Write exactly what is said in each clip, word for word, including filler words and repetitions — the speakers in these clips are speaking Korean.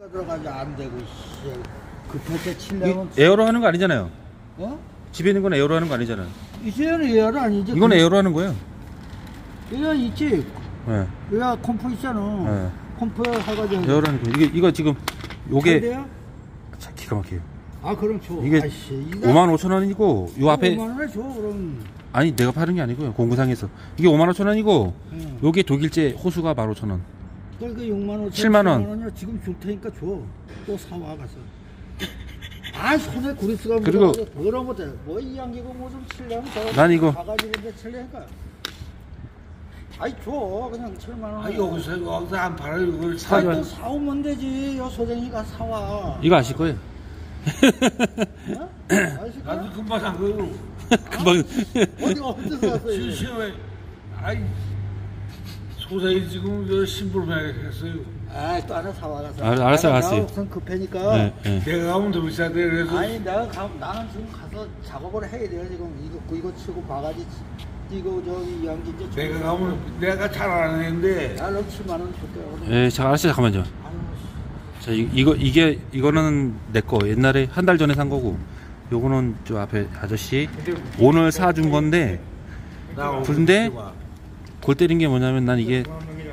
들어가지 안 되고 급할 칠려면 에어로 하는 거 아니잖아요. 어? 집에 있는 건 에어로 하는 거 아니잖아요. 이제는 에어로 아니지. 이건 에어로 하는 거예요. 에어 있지. 네. 에어 컴프 있잖아. 네. 컴프 해가지고 에어로 하는 거. 이게 이거 지금 요게 돼요? 참 기가 막혀요. 아 그럼 줘. 이게 아이씨, 오만 오천 원이고 요 앞에 오만 원에 줘 그럼. 아니 내가 파는 게 아니고요. 공구상에서 이게 오만 오천 원이고 응. 요게 독일제 호수가 만 오천 원. 그러니까 육만 오천 칠만 원. 지금 줄 테니까 줘. 또 사와 가서. 아 손에 구리스가 그리고 그런 것도 뭐이 양기고 뭐 좀 칠려면 난 이거 가가지고 칠려니까. 아이 줘 그냥 칠만 원. 아 여기서 여기서 안 팔아요. 이걸 사- 아이 또 사오면 되지. 여 소장이가 사와. 이거 아실 거예요. 어? 아실 거야? 나도 금방 산 거요. 금방 어디 어디서 샀어요? 이거? 시험에 아이 소장이 지금 저 신불매를 했어요. 아이 또 하나 사와 가서. 알- 알았어, 내가 알았어요. 우선 급하니까. 네, 네. 내가 가면 더 비싸대 그래서 아니 내가 가, 나는 지금 가서 작업을 해야 돼요 지금 이거 이거 치고 바가지 뛰고 저기 양지 이제 내가 가면 내가 잘 안 했는데 나는 칠만 원 줄게요. 예, 자, 알았어요. 잠깐만요. 아유, 자, 이, 이거 이게 이거는 내 거. 옛날에 한 달 전에 산 거고. 요거는 저 앞에 아저씨 오늘 사준 건데 나 근데 골 때린 게 뭐냐면 난 이게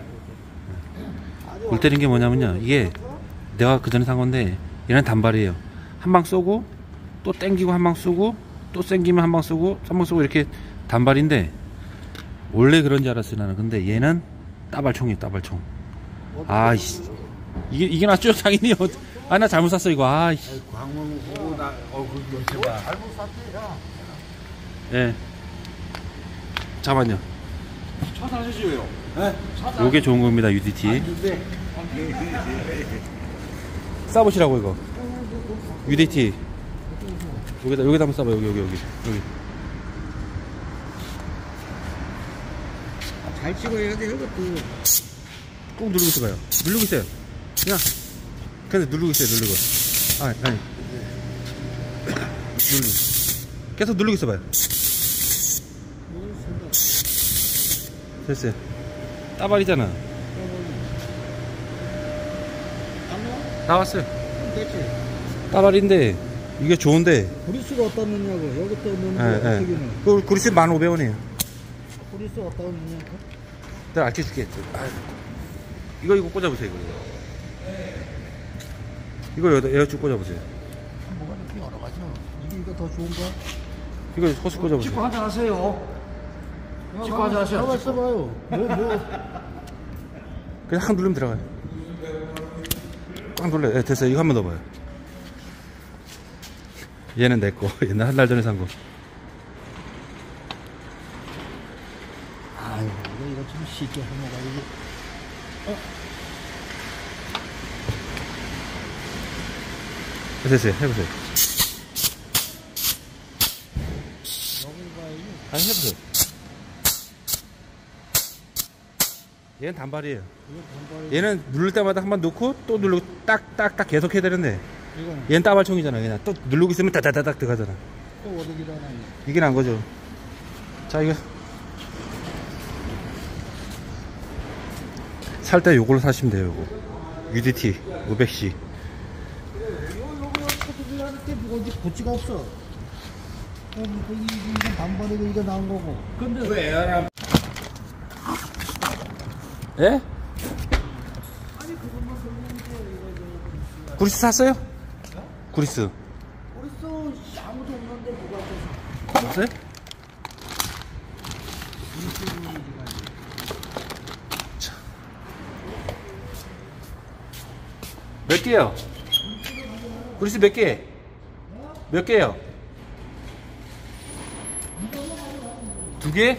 골 때린 게 뭐냐면요. 이게 내가 그 전에 산 건데 얘는 단발이에요. 한 방 쏘고 또 땡기고 한 방 쏘고 또 땡기면 한 방 쏘고 한 방 쏘고 이렇게 단발인데 원래 그런 줄 알았어요 나는. 근데 얘는 따발총이에요. 따발총. 아이씨 이게 이게 낫죠 당연히. 아 나 잘못 샀어 이거. 아이씨. 광문 보고 나 얼굴 좀 해봐. 잘못 샀지 야. 예. 잠깐만요. 차 사주시오요. 요게 좋은 겁니다 유디티. 싸보시라고 이거. 유디티. 여기다 여기다 한번 싸봐. 여기 여기 여기 여기. 아, 잘 찍어야 돼 이것도. 꾹 누르고 있어봐요. 누르고 있어요. 그냥 계속 누르고 있어요. 누르고. 아 아니. 누르고. 계속 누르고 있어봐요. 됐어요. 따발이잖아. 안 나와? 나왔어요. 됐지. 따발인데 이게 좋은데. 구리스가 어디다 넣냐고 여기 또 넣는 거 예, 어떻게 예. 넣어? 그 그리스 만 오백 원이에요. 구리스 어디다 넣냐고? 내가 알려줄게. 아, 이거 이거 꽂아보세요. 이거 이거 여기다 에어 쭉 꽂아보세요. 뭐가 이렇게 여러 가지야. 이게 이거 더 좋은 거야? 이거 호스 꽂아보세요. 찍고 한잔 하세요. 찍고 한잔 하세요. 가만 있어봐요. 뭐 뭐. 그냥 한 누르면 들어가요. 꽉 눌러요. 예, 됐어요. 이거 한 번 더 봐요. 얘는 내 거. 옛날 한 달 전에 산 거. 아유 이거 이거 좀 쉽게 해먹어야지. 됐어요. 해보세요. 아니 해보세요. 얘는 단발이에요. 얘는 누를 때마다 한 번 놓고 또 누르고 딱딱딱 계속 해야 되는데 이거는 얘는 따발총이잖아. 그냥 또 누르고 있으면 따다다닥 들어가잖아. 또 어디기도 하나. 이게 난 거죠. 자 이거 살 때 요걸로 사시면 돼요. 요거 유디티 오백 씨. 요거 초등이 하는 때 뭐가 어디 고치가 없어. 어, 이거 이거 반발이고 이거 나온 거고. 근데 왜 에어라? 예? 구리스 샀어요? 구리스 벌써 아무도 없는데 뭐가 없어서. 없어요? 자. 몇 개요? 구리스 몇 개? 몇 개요? 두 개?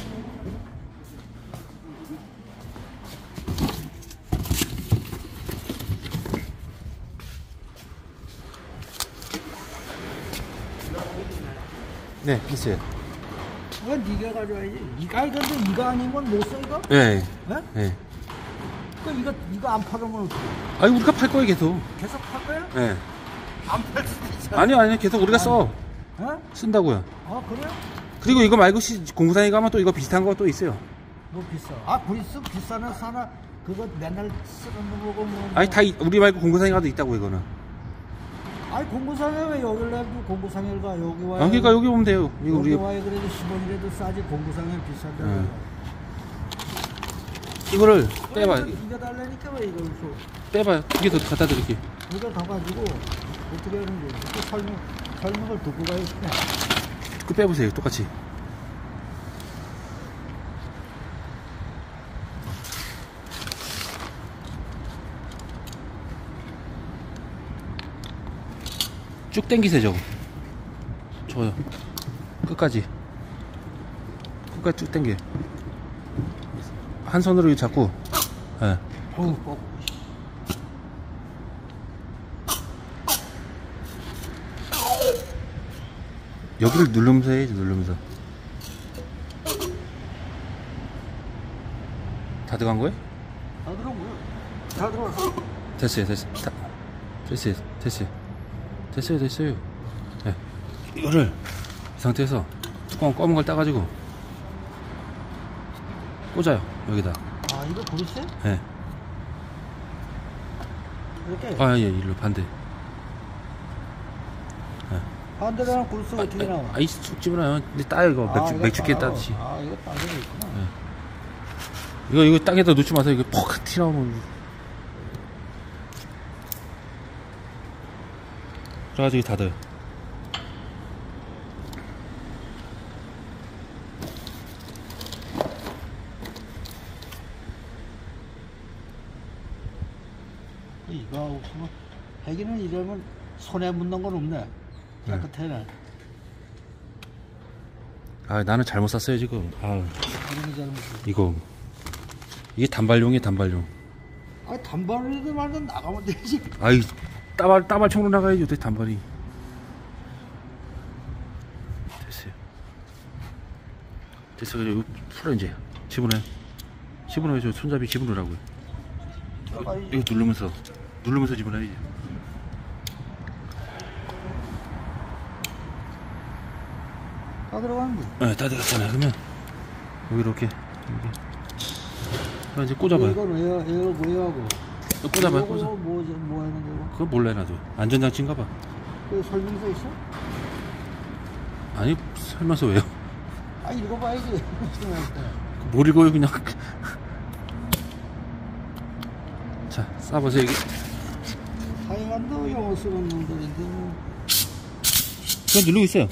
네, 있어요. 왜 네가 가져와야지? 이가 이거 근데 이거 아니면 못 써 이거? 네, 네? 네. 그 이거 이거 안 팔으면 어떡해? 아니 우리가 팔 거예요 계속. 계속 팔 거야? 네. 안 팔 수도 있잖아. 아니요, 아니요, 계속 우리가 써. 어? 쓴다고요. 아 그래? 그리고 이거 말고 시, 공구상에 가면 또 이거 비슷한 거 또 있어요. 뭐 비싸? 아 구리스 비싸나 사나 그거 맨날 쓰는 거고 뭐. 아니 다 이- 우리 말고 공구상에 가도 있다고 이거는. 아니 공구상에 왜 여기를 내고 공구상에 가 여기 와요. 아 그러니까 여기 오면 돼요. 이거 여기 우리 와요. 그래도 십 원이라도 싸지 공구상에 비싼데. 응. 이거를 빼봐. 이거 달라니까 왜 이걸 줘. 빼봐. 두 개 더 갖다 드릴게. 이거 가가지고 어떻게 하는 거야? 또 설명 설명을 듣고 가야 돼. 그 빼보세요. 똑같이. 쭉 당기세요 저거. 저요. 끝까지. 끝까지 쭉 당겨. 한 손으로 이거 잡고. 예. 어우, 뻑. 여기를 누르면서 해야지 누르면서. 다 들어간 거예요? 다 들어온 거야. 다 들어왔어. 됐어요 됐어요. 다, 됐어요 됐어요. 됐어요 됐어요. 네. 이거를 이 상태에서 뚜껑 검은 걸 따가지고 꽂아요 여기다. 아 이거 그릇이야? 예. 이렇게 아, 예, 일로 반대. 반대로 하면 그릇 어떻게 나와? 아, 이쑥 집어놔요. 근데 따요, 이거. 맥주, 이거 맥주캔 따로. 따듯이. 아 이거 따로 있구나. 예. 이거, 이거 땅에다 놓지 마세요. 이거 퍽 튀나오면. 그래가지고 닫아요. 이거 없으면 해기는 이러면 손에 묻는 건 없네. 깨끗해네. 아, 나는 잘못 샀어요, 지금. 아, 이런 게 잘못. 이거. 이게 단발용이에요, 단발용. 아 단발이든 말든 나가면 되지. 아이, 따발, 따발총으로 나가야죠, 어떻게 단발이. 됐어요. 됐어요. 이거 풀어, 이제. 집어넣어요. 집어넣어요. 저 손잡이 집어넣으라고요. 이거, 이거 누르면서. 누르면서 집어넣어야지. 다 들어가는데. 네, 다 들어갔잖아요. 그러면 여기 이렇게 여기. 그럼 이제 꽂아봐요. 이건 왜요? 이거 왜 하고? 꽂아봐요. 이거 꽂아. 뭐, 뭐 하는 거고? 그거 몰라요 나도. 안전장치인가봐. 그 설명서 있어? 아니 설명서 왜요? 아 읽어봐야지. 뭘 읽어요 그냥. 자 쏴보세요 여기. 하여간도 영어 쓰는 놈들인데 뭐. 그냥 누르고 있어요.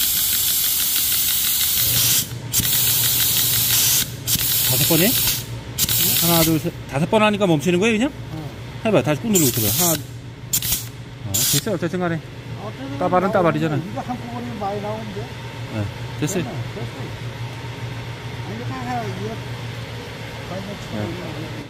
다섯 번에? 하나 둘 셋. 다섯 번 하니까 멈추는 거예요 그냥? 어. 해봐요. 다시 꾹 누르고 있어봐요. 하나. 어, 됐어요. 어쨌든 간에. 어쨌든 따발은 나오는데 따발이잖아. 이거 한꺼번에 많이 나오는데. 네, 됐어요. 됐어. 아니 다 해. 이거. 네.